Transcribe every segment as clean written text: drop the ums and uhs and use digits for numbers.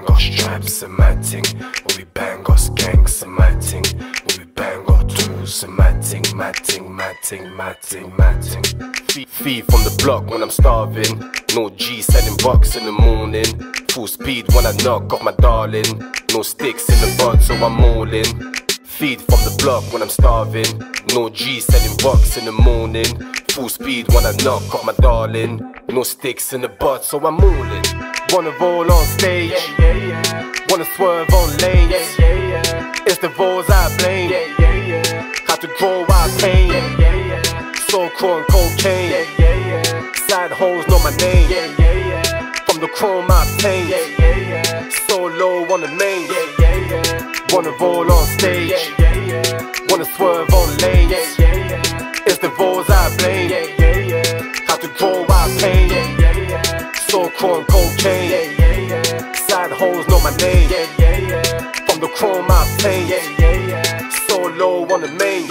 bang our stripes and matting. When we bang our skanks and matting. When we bang our tools and matting. Feed from the block when I'm starving. No G selling bucks in the morning. Full speed when I knock off my darling. No sticks in the bud, so I'm all in. Feed from the block when I'm starving. No G selling bucks in the morning. Full speed when I knock off my darling. No sticks in the butt, so I'm all in. Wanna roll on stage, wanna swerve on lanes. It's the voles I blame. Had to grow out pain. So chrome cocaine. Side hoes know my name. From the chrome I paint. So low on the main. Wanna roll on stage, wanna swerve on lanes. It's the voles I blame. Had to grow out pain. So chrome cocaine. Side hoes know my name. From the chrome I paint. So low on the main.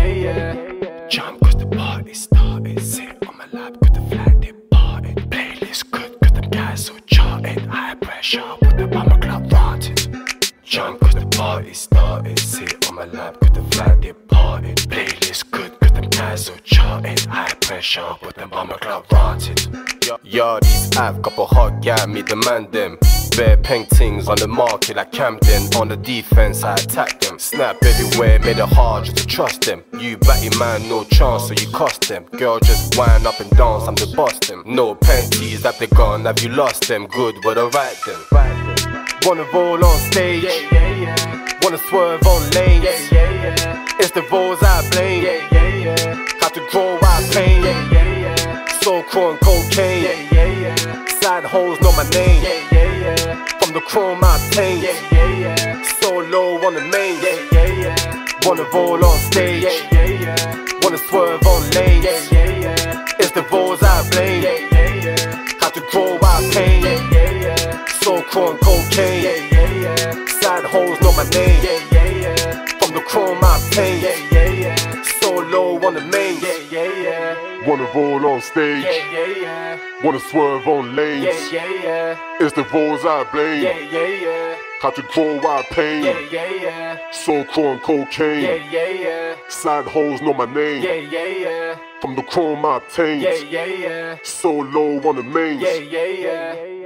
Jump cause the party started. Sit on my lap cause the flag departed. Playlist good cause them guys so charted. High pressure with the bomber club rotted. Jump cause the party started. Sit on my lap cause the flag departed. Playlist good cause them guys so charted. High pressure with the bomber club rotted. Yardies, I've couple hot gal, me demand them. Bare paintings on the market like Camden. On the defense, I attack them. Snap everywhere, made it hard just to trust them. You batty man, no chance, so you cost them. Girl, just wind up and dance, I'm the boss them. No panties that they gone, have you lost them? Good, but alright then. Wanna roll on stage, wanna swerve on lanes. It's the voles I blame. Had to grow out pain. So chrome cocaine. Side hoes know my name. From the chrome I paint. So low on the main. Wanna roll on stage, wanna swerve on lanes. It's the voles I blame. Had to grow out pain. So chrome cocaine. Side hoes know my name. From the chrome I paint. So low on the main. Wanna roll on stage, wanna swerve on lanes. It's the voles I blame. Had to grow out pain. So chrome cocaine. Side hoes know my name. From the chrome I paint. So low on the mains.